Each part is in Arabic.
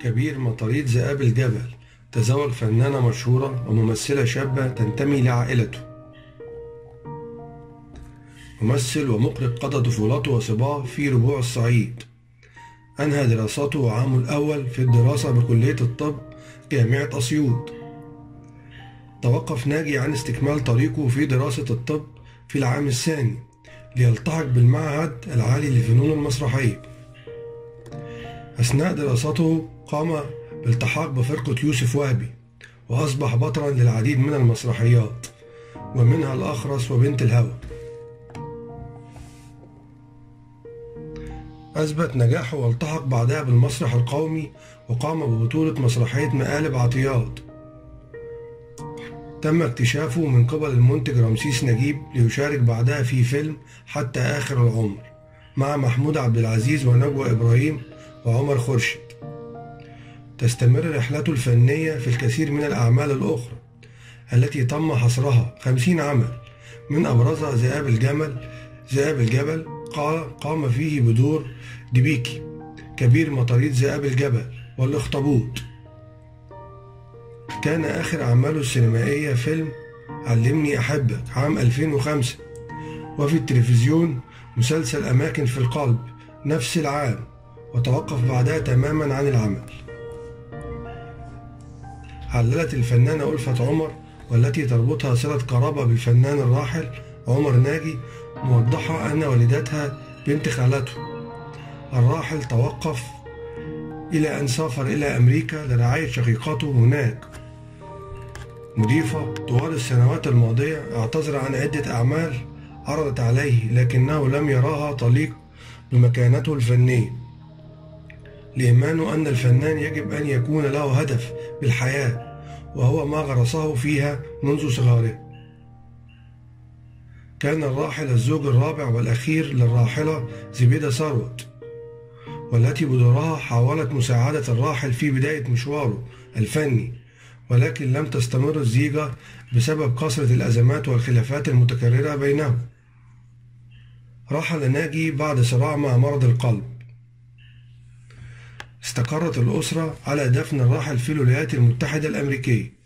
كبير مطاريد ذئاب الجبل تزوج فنانة مشهورة وممثلة شابة تنتمي لعائلته. ممثل ومخرج قضى طفولته وصباه في ربوع الصعيد. أنهى دراسته عامه الأول في الدراسة بكلية الطب جامعة أسيوط. توقف ناجي عن استكمال طريقه في دراسة الطب في العام الثاني ليلتحق بالمعهد العالي للفنون المسرحية. أثناء دراسته قام بالالتحاق بفرقة يوسف وهبي، وأصبح بطلا للعديد من المسرحيات ومنها الأخرس وبنت الهوى. أثبت نجاحه والتحق بعدها بالمسرح القومي وقام ببطولة مسرحية مقالب عطيات. تم اكتشافه من قبل المنتج رمسيس نجيب ليشارك بعدها في فيلم حتى آخر العمر مع محمود عبد العزيز ونجوى إبراهيم وعمر خورشيد. تستمر رحلته الفنية في الكثير من الأعمال الأخرى التي تم حصرها 50 عمل، من أبرزها ذئاب الجبل قام فيه بدور دبيكي، كبير مطاريد ذئاب الجبل، والأخطبوط. كان آخر أعماله السينمائية فيلم علمني أحبك عام 2005، وفي التلفزيون مسلسل أماكن في القلب نفس العام، وتوقف بعدها تماما عن العمل. عللت الفنانة ألفة عمر، والتي تربطها صلة قرابة بالفنان الراحل عمر ناجي، موضحة أن والدتها بنت خالته الراحل توقف إلى أن سافر إلى أمريكا لرعاية شقيقته هناك. مضيفة طوال السنوات الماضية اعتذر عن عدة أعمال عرضت عليه، لكنه لم يراها تليق بمكانته الفنية، لإيمانه أن الفنان يجب أن يكون له هدف بالحياة، وهو ما غرسه فيها منذ صغره. كان الراحل الزوج الرابع والأخير للراحلة زبيدة ثروت، والتي بدورها حاولت مساعدة الراحل في بداية مشواره الفني، ولكن لم تستمر الزيجة بسبب كثرة الأزمات والخلافات المتكررة بينهم. رحل ناجي بعد صراع مع مرض القلب. استقرت الأسرة على دفن الراحل في الولايات المتحدة الأمريكية.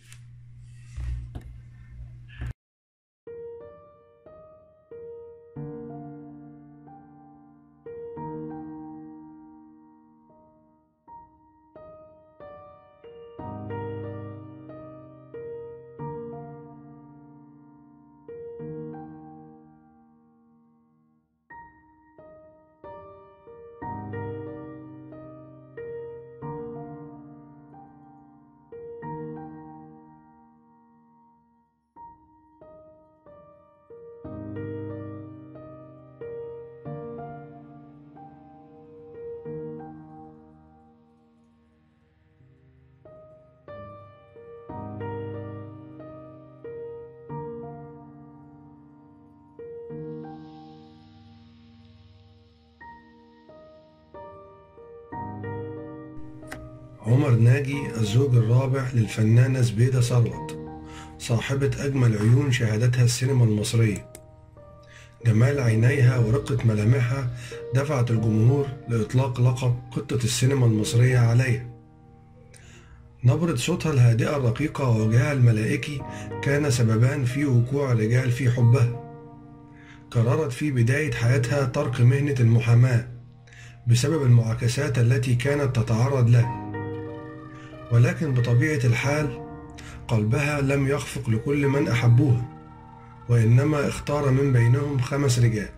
عمر ناجي الزوج الرابع للفنانة زبيدة ثروت، صاحبة أجمل عيون شاهدتها السينما المصرية. جمال عينيها ورقة ملامحها دفعت الجمهور لإطلاق لقب قطة السينما المصرية عليها. نبرة صوتها الهادئة الرقيقة ووجهها الملائكي كان سببان في وقوع الرجال في حبها. قررت في بداية حياتها ترك مهنة المحاماة بسبب المعاكسات التي كانت تتعرض لها، ولكن بطبيعة الحال قلبها لم يخفق لكل من أحبوها، وإنما اختار من بينهم 5 رجال.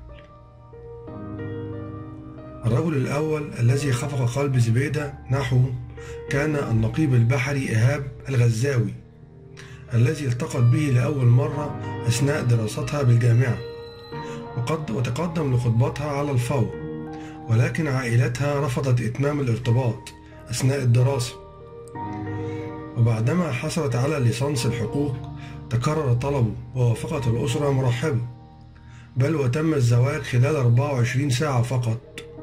الرجل الأول الذي خفق قلب زبيدة نحوه كان النقيب البحري إيهاب الغزاوي، الذي التقت به لأول مرة أثناء دراستها بالجامعة، وتقدم لخطبتها على الفور، ولكن عائلتها رفضت إتمام الارتباط أثناء الدراسة. وبعدما حصلت على ليسانس الحقوق تكرر طلبه، ووافقت الأسرة مرحبة، بل وتم الزواج خلال 24 ساعة فقط.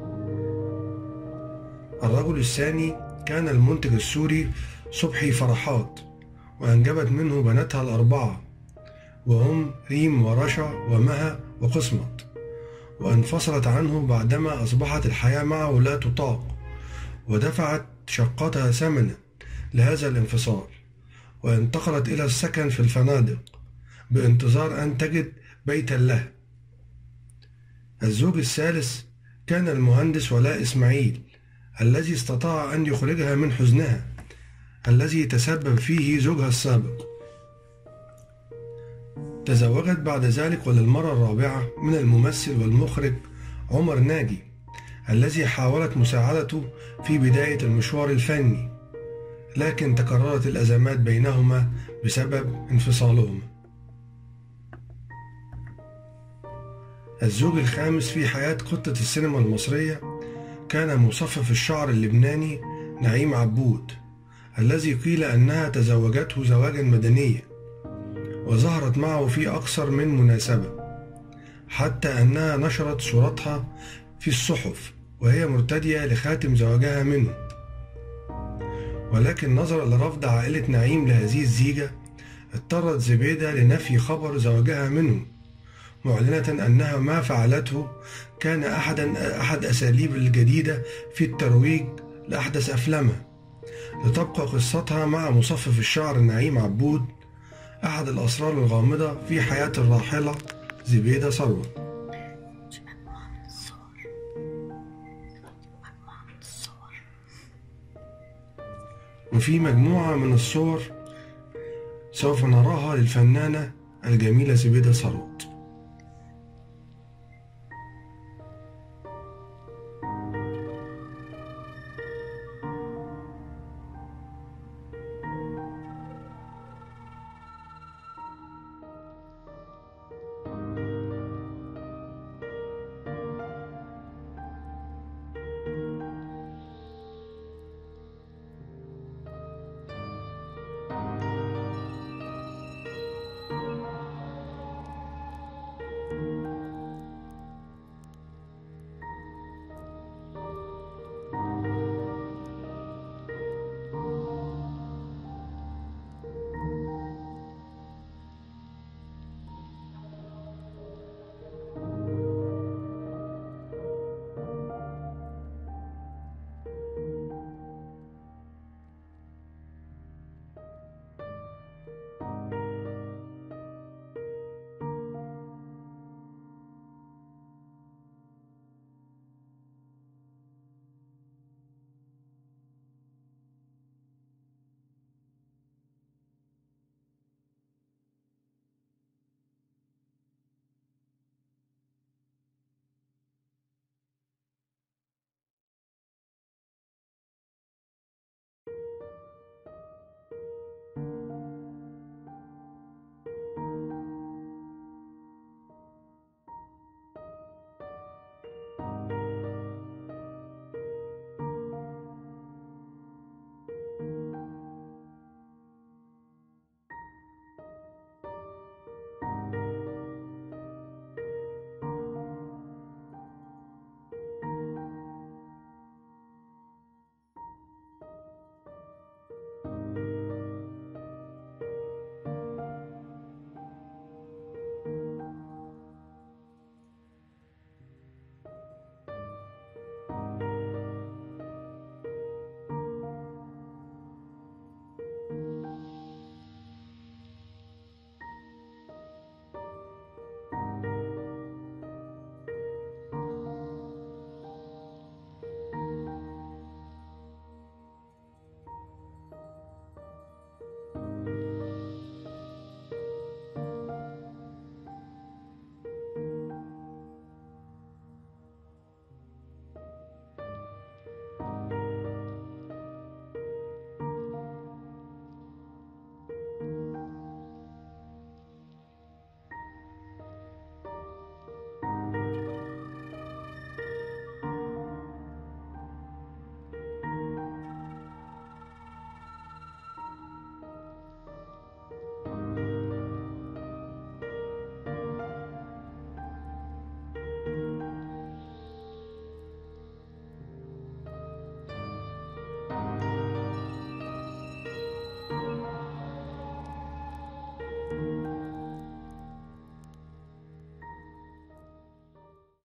الرجل الثاني كان المنتج السوري صبحي فرحات، وأنجبت منه بناتها ال4، وهم ريم ورشا ومها وقسمت، وانفصلت عنه بعدما أصبحت الحياة معه لا تطاق، ودفعت شقتها ثمنا لهذا الانفصال، وانتقلت إلى السكن في الفنادق بانتظار أن تجد بيتا لها. الزوج الثالث كان المهندس ولاء إسماعيل، الذي استطاع أن يخرجها من حزنها الذي تسبب فيه زوجها السابق. تزوجت بعد ذلك وللمرة الرابعة من الممثل والمخرج عمر ناجي، الذي حاولت مساعدته في بداية المشوار الفني، لكن تكررت الأزمات بينهما بسبب انفصالهما. الزوج الخامس في حياة قطة السينما المصرية كان مصفف الشعر اللبناني نعيم عبود، الذي قيل أنها تزوجته زواجا مدنيا، وظهرت معه في أكثر من مناسبة، حتى أنها نشرت صورتها في الصحف وهي مرتدية لخاتم زواجها منه. ولكن نظرا لرفض عائلة نعيم لهذه الزيجة، اضطرت زبيدة لنفي خبر زواجها منه، معلنة أنها ما فعلته كان أحد أساليب الجديدة في الترويج لأحدث أفلامها، لتبقى قصتها مع مصفف الشعر نعيم عبود أحد الأسرار الغامضة في حياة الراحلة زبيدة ثروت. وفي مجموعة من الصور سوف نراها للفنانة الجميلة زبيدة ثروت.